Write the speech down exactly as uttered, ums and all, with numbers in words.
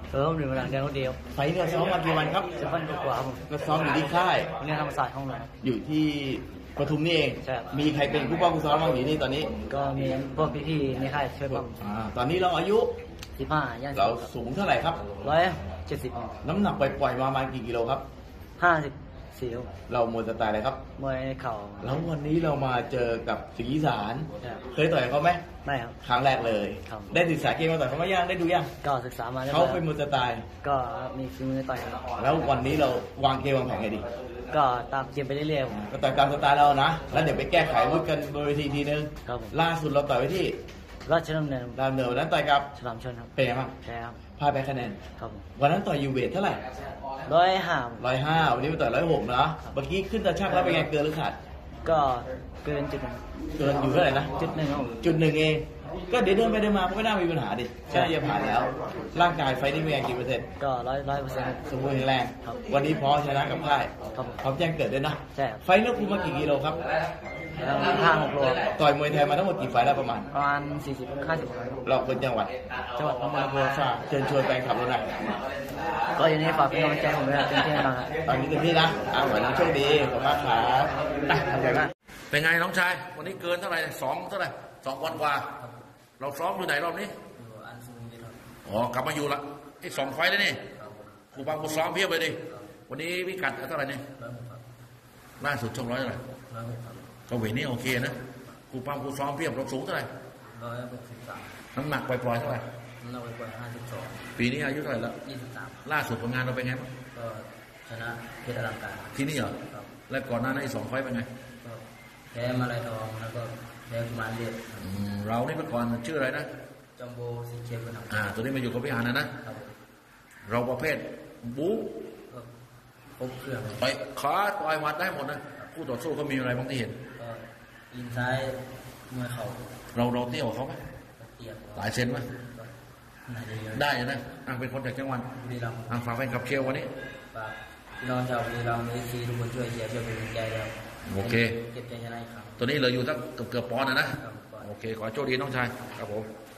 เออผมหนึ่งหลังเดียวเดียวไฟเนี่ยซ้อมมากี่วันครับสิบวันกว่าผมก็ซ้อมอยู่ที่ค่ายเนี่ยธรรมศาสตร์ห้องเลยอยู่ที่ปทุมนี่เองใช่มีใครเป็นผู้ป้องกันซ้อมบ้างอยู่นี่ตอนนี้ก็มีพวกพี่ๆในค่ายช่วยป้องอ่าตอนนี้เราอายุสิบห้าย่างเราสูงเท่าไหร่ครับร้อยเจ็ดสิบน้ำหนักปล่อยๆมาประมาณกี่กิโลครับห้าสิบสี่เรามวยสไตล์อะไรครับมวยเข่าแล้ววันนี้เรามาเจอกับสิงห์อีสานเคยต่อยเขาไหมไม่ครับครั้งแรกเลยได้ศึกษาเกมมาต่อยเขาไหมยังได้ดูยังก็ศึกษามาเขาเป็นมวยสไตล์ก็มีฝีมือต่อยแล้ววันนี้เราวางเกมวางแผนไงดีก็ตามเกมไปเรื่อยๆก็ต่อยตามสไตล์เรานะแล้วเดี๋ยวไปแก้ไขวุฒิกันบนเวทีทีนึงล่าสุดเราต่อยไปที่ราชดำเนินดำเนินวันนั้นต่อยกับฉลามชนครับเป็นไงบ้างใช่ครับพลาดไปคะแนนครับวันนั้นต่อยยูเวทเท่าไหร่ร้อยห้าร้อยห้าวันนี้มาต่อยร้อยหกนะเมื่อกี้ขึ้นตาช่างแล้วเป็นไงเกินหรือขาดก็เกินจุดหนึ่งเกินอยู่เท่าไหร่นะจุดหนึ่งจุดหนึ่งเองก็เดี๋ยวเดินไปเดินมาก็ไม่น่ามีปัญหาดิใช่จะผ่านแล้วร่างกายไฟนี่เป็นไงกี่เปอร์เซ็นต์ก็ร้อยร้อยเปอร์เซ็นต์สมบูรณ์แข็งแรงวันนี้พอชนะกับค่ายเขาแจ้งเกิดด้วยนะใช่ไฟเลือกคุมมากี่กิโลครับห้าหกโลต่อยมวยไทยมาทั้งหมดกี่ไฟแล้วประมาณประมาณสี่สิบห้าสิบเราคนจังหวัดจังหวัดนครปฐมฝากเชิญชวนแฟนคลับเราหน่อยก็อย่างนี้ฝากเป็นกำลังใจผมด้วยเต็มที่นะครับตอนนี้เต็มที่นะอ้าววันนี้โชคดีขอบคุณมากครับไปทำใจกันเป็นไงน้องชายวันนี้เกินเท่าไหร่สองเท่าไหร่สองวันกว่าเราซ้อมอยู่ไหนรอบนี้อ๋อกลับมาอยู่ละไอ้สองไฟแล้วนี่ครูบางครูซ้อมเพียบเลยดิวันนี้พิกัดเท่าไหร่เนี่ยล่าสุดช่องร้อยเท่าไหร่ก็เวทนี้โอเคนะครูบางครูซ้อมเพียบเราสูงเท่าไหร่ร้อยหกสิบสามน้ำหนักปล่อยๆเท่าไหร่น้ำหนักปล่อยๆห้าสิบสองปีนี้อายุเท่าไหร่แล้วยี่สิบสามล่าสุดผลงานเราเป็นไงบ้างก็ชนะเพชรอลังการที่นี่เหรอแล้วก่อนหน้านั้นอีกสองไฟเป็นไงแพ้มาลายทองแล้วก็แพ้กุมารเรียบเรานี่เมื่อก่อนชื่ออะไรนะจอมโบสีเขียวกันอ่าตัวนี้มาอยู่กับพี่หานนะนะเราประเภทบู๊ครบเครื่องไปขาต่อยมัดได้หมดนะผู้ต่อสู้เขามีอะไรบ้างที่เห็นก็อินซ้ายมวยเข่าเราเราเตี้ยกว่าเขาไหมหลายเซนไหมได้นะอ่ะเป็นคนจากจังหวัดบุรีรัมย์อ่ะฝากแฟนคลับเชียร์วันนี้ฝากพี่น้องชาวบุรีรัมย์เอฟซีทุกคนช่วยเชียร์ช่วยเป็นกำลังใจแล้วโอเคเก็บใจชนะอีกครั้งตัวนี้เหลืออยู่สักเกือบเกือบปอนด์นะนะโอเคขอโชคดีน้องชายครับผม